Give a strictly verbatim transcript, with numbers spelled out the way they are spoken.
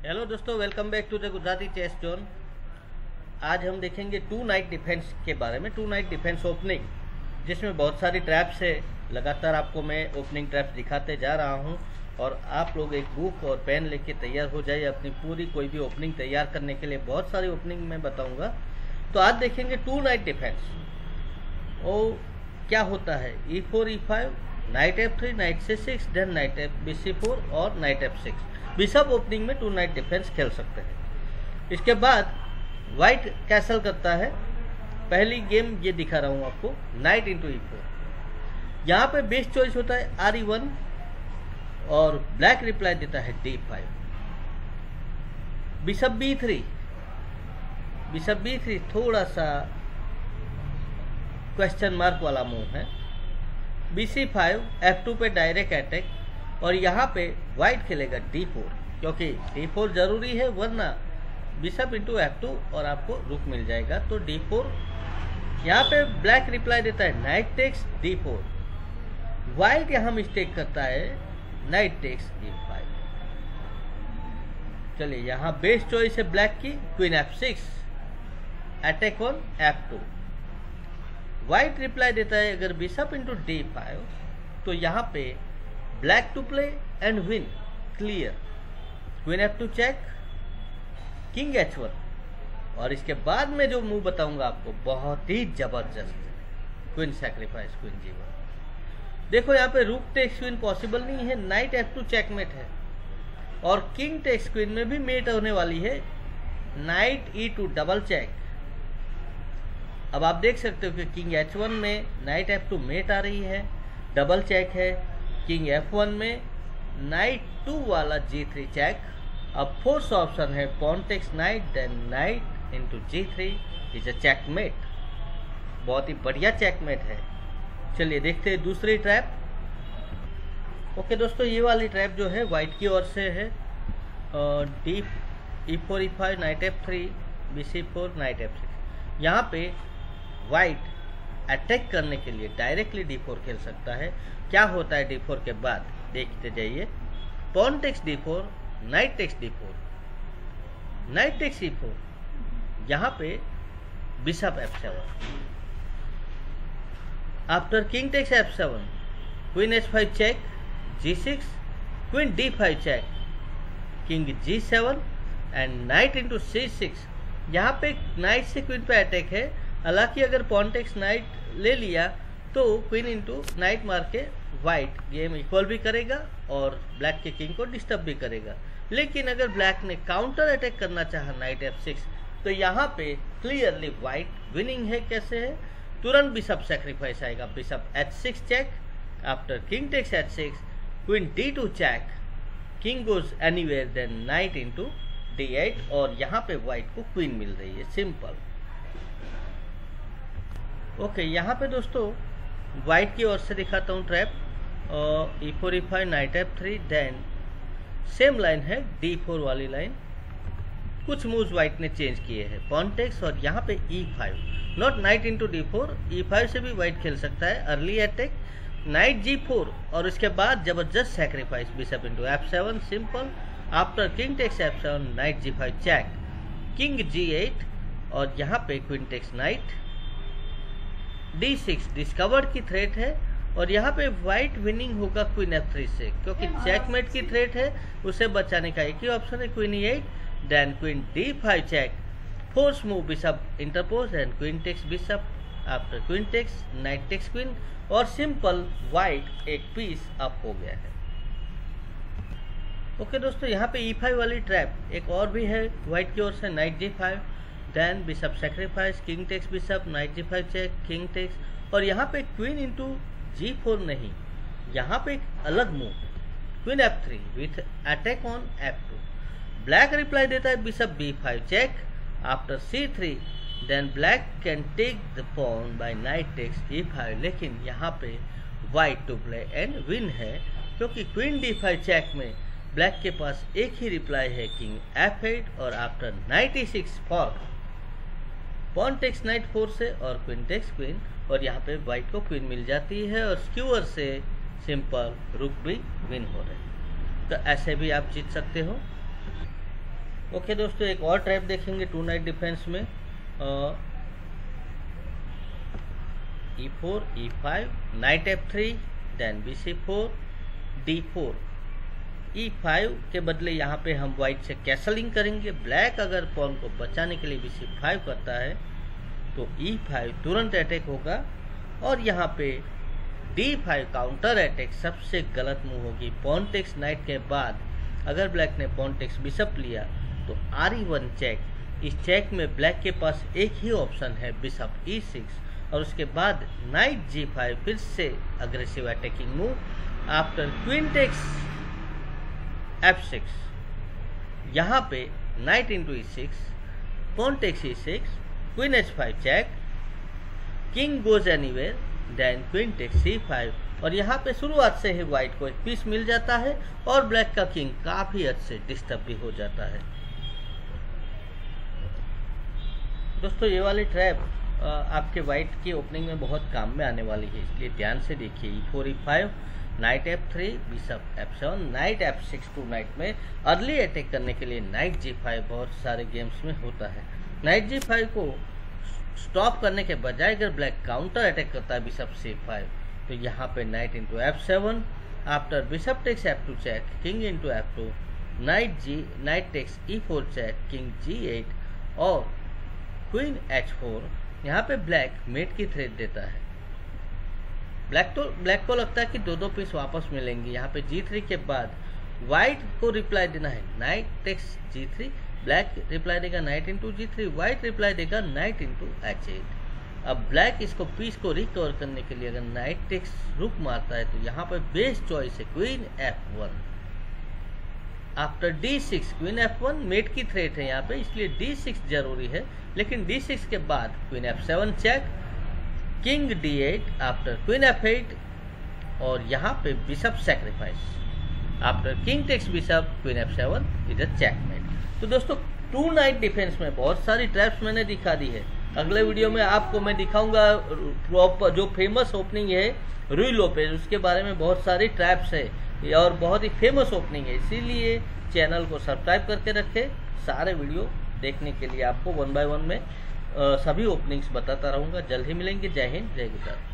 Hello दोस्तों, welcome back to the Gujarati chess zone. आज हम देखेंगे टू नाइट डिफेंस के बारे में। टू नाइट डिफेंस ओपनिंग, जिसमें बहुत सारी ट्रैप्स है। लगातार आपको मैं ओपनिंग ट्रैप्स दिखाते जा रहा हूं और आप लोग एक बुक और पेन लेके तैयार हो जाइए अपनी पूरी कोई भी ओपनिंग तैयार करने के लिए। बहुत सारी ओपनिंग मैं बताऊंगा। तो आज देखेंगे टू नाइट डिफेंस। वो क्या होता है? E four E five, knight F three, knight C six, then knight F B C four और knight F six. Bishop opening में टू नाइट डिफेंस खेल सकते हैं। इसके बाद वाइट कैसल करता है। पहली गेम ये दिखा रहा हूं आपको, नाइट इंटू ई फोर। यहाँ पे बेस्ट चॉइस होता है आर ई वन और ब्लैक रिप्लाई देता है D five. Bishop B three, bishop B three थोड़ा सा क्वेश्चन मार्क वाला मूव है। B C five, F two पे डायरेक्ट अटैक और यहाँ पे वाइट खेलेगा डी फोर, क्योंकि डी फोर जरूरी है, वरना बिशप इंटू एफ टू और आपको रुक मिल जाएगा। तो डी फोर। यहाँ पे ब्लैक रिप्लाई देता है knight takes D four. White यहाँ मिस्टेक करता है नाइट टेक्स ई फाइव। चलिए, यहाँ बेस्ट चॉइस है ब्लैक की, queen F six, attack on F two. White reply देता है अगर बिशप इंटू डी फाइव तो यहाँ पे black to play and win, clear. Queen F two check, king H one. और इसके बाद में जो मूव बताऊंगा आपको बहुत ही जबरदस्त है, queen sacrifice, queen G one. देखो यहाँ पे रूक टेक्स क्वीन पॉसिबल नहीं है, नाइट एफ टू चेकमेट है और किंग टेक्स क्वीन में भी मेट होने वाली है, knight E two double check. अब आप देख सकते हो कि किंग एच वन में नाइट एफ टू मेट आ रही है, डबल चेक है। किंग एफ वन में नाइट टू वाला जी थ्री चेक। अब फोर्थ ऑप्शन है pawn takes knight, then knight into G three is a checkmate. बहुत ही बढ़िया चेकमेट है। चलिए देखते हैं दूसरी ट्रैप। ओके दोस्तों, ये वाली ट्रैप जो है वाइट की ओर से है। D E four E five, knight F three, B C four, knight F six. यहाँ पे वाइट अटैक करने के लिए डायरेक्टली डी फोर खेल सकता है। क्या होता है डी फोर के बाद, देखते जाइए। Pawn takes D four, knight takes D four, knight takes E four. यहाँ पे bishop F seven. After king takes F seven, queen H five check, G six, queen D five check, king G seven and knight into C six. यहाँ पे night से queen पे attack है। हालांकि अगर pawn takes night ले लिया तो क्वीन इंटू नाइट मार के वाइट गेम इक्वल भी करेगा और ब्लैक के किंग को डिस्टर्ब भी करेगा। लेकिन अगर ब्लैक ने काउंटर अटैक करना चाहा नाइट एफ सिक्स तो यहाँ पे क्लियरली वाइट विनिंग है। कैसे है? तुरंत बिशप सैक्रिफाइस आएगा, bishop H six check. After king takes H six, queen D two check, king goes anywhere, then knight into D eight और यहाँ पे वाइट को क्वीन मिल रही है। सिंपल। ओके okay, यहाँ पे दोस्तों वाइट की ओर से दिखाता हूँ trap. E four E five, knight F three, then same line है डी फोर वाली लाइन। कुछ मूव्स वाइट ने चेंज किए हैं, पॉन टेक्स और यहाँ पे E five, not knight into D four. E five से भी वाइट खेल सकता है। Early attack knight G four और उसके बाद जबरदस्त sacrifice bishop into F seven. Simple. After king takes F seven, knight G five check, king G eight और यहाँ पे queen takes knight, D six discovered की थ्रेट है और यहाँ पे वाइट विनिंग होगा क्वीन एफ थ्री से, क्योंकि चेकमेट की थ्रेट है। उसे बचाने का एक ही ऑप्शन है, queen E eight, then queen D five check, force move bishop interpose and queen takes bishop. After queen takes, knight takes queen और सिंपल वाइट एक पीस अप हो गया है। ओके दोस्तों, यहाँ पे ई फाइव वाली ट्रैप एक और भी है वाइट की ओर से, knight G five, then bishop sacrifice, king takes bishop, knight G five check, king takes और यहाँ पे क्वीन इंटू जी फोर नहीं, यहाँ पे एक अलग move, queen F three with attack on F two. Black reply देता है bishop B five check. After C three, then black can take the pawn by knight takes E five. लेकिन यहाँ पे white to play and win है, क्योंकि queen D five check में black के पास एक ही रिप्लाई है, किंग एफ एट और after knight E six for pawn takes knight four से और क्वीन टेक्स क्वीन और यहाँ पे वाइट को क्वीन मिल जाती है और स्क्यूअर से सिंपल रुक भी विन हो रहे हैं। तो ऐसे भी आप जीत सकते हो। ओके दोस्तों, एक और ट्रैप देखेंगे टू नाइट डिफेंस में। E four, E five, knight F three, then B C four, D four. E five के बदले यहाँ पे हम वाइट से कैसलिंग करेंगे। ब्लैक अगर पॉन को बचाने के लिए बी सी फाइव करता है तो ई फाइव तुरंत अटैक होगा, और यहाँ पे डी फाइव काउंटर अटैक सबसे गलत मूव होगी। पॉन टेक्स नाइट के बाद अगर ब्लैक ने पॉन टेक्स बिशप लिया तो आर ई वन चेक। इस चेक में ब्लैक के पास एक ही ऑप्शन है, बिशप ई सिक्स, और उसके बाद नाइट जी फाइव, फिर से aggressive attacking move. After queen takes F six, यहाँ पे knight into E six, pawn takes E six, queen H five check, king goes anywhere, then queen takes C five, और यहाँ पे शुरुआत से ही white को एक पीस मिल जाता है और ब्लैक का किंग काफी हद से डिस्टर्ब भी हो जाता है। दोस्तों ये वाली ट्रैप आपके व्हाइट की ओपनिंग में बहुत काम में आने वाली है, इसलिए ध्यान से देखिए। E four, E five, knight F three, bishop F seven, knight F six two knight में अर्ली अटैक करने के लिए नाइट जी फाइव बहुत सारे गेम्स में होता है। नाइट जी फाइव को स्टॉप करने के बजाय अगर ब्लैक काउंटर अटैक करता है बिशप सी फाइव, तो यहाँ पे knight into F seven, after bishop takes F two check, king into F two, knight G knight takes E four check, king G eight, और क्वीन एच फोर। यहाँ पे black met की threat देता है। Black तो black को लगता है कि दो दो पीस वापस मिलेंगे। यहाँ पे जी थ्री के बाद व्हाइट को रिप्लाई देना है knight takes G three, black reply देगा knight into G three, white reply देगा नाइट इंटू एच एट। अब ब्लैक इसको पीस को रिकवर करने के लिए अगर नाइट टेक्स रुक मारता है तो यहाँ पर बेस्ट चॉइस है queen F one. After D six, queen F one mate की थ्रेट है यहाँ पे, इसलिए डी सिक्स जरूरी है, लेकिन डी सिक्स के बाद queen F seven check, king D eight, after queen F eight, और यहाँ पे bishop sacrifice. After king takes bishop, queen F seven, इधर चेकमेट। तो दोस्तों टू नाइट डिफेंस में बहुत सारी ट्रैप्स मैंने दिखा दी है। अगले वीडियो में आपको मैं दिखाऊंगा प्रॉपर जो फेमस ओपनिंग है रुई लोपेज, उसके बारे में बहुत सारी ट्रैप्स है और बहुत ही फेमस ओपनिंग है, इसीलिए चैनल को सब्सक्राइब करके रखें। सारे वीडियो देखने के लिए आपको वन बाय वन में आ, सभी ओपनिंग्स बताता रहूँगा। जल्द ही मिलेंगे। जय हिंद, जय गुजरात।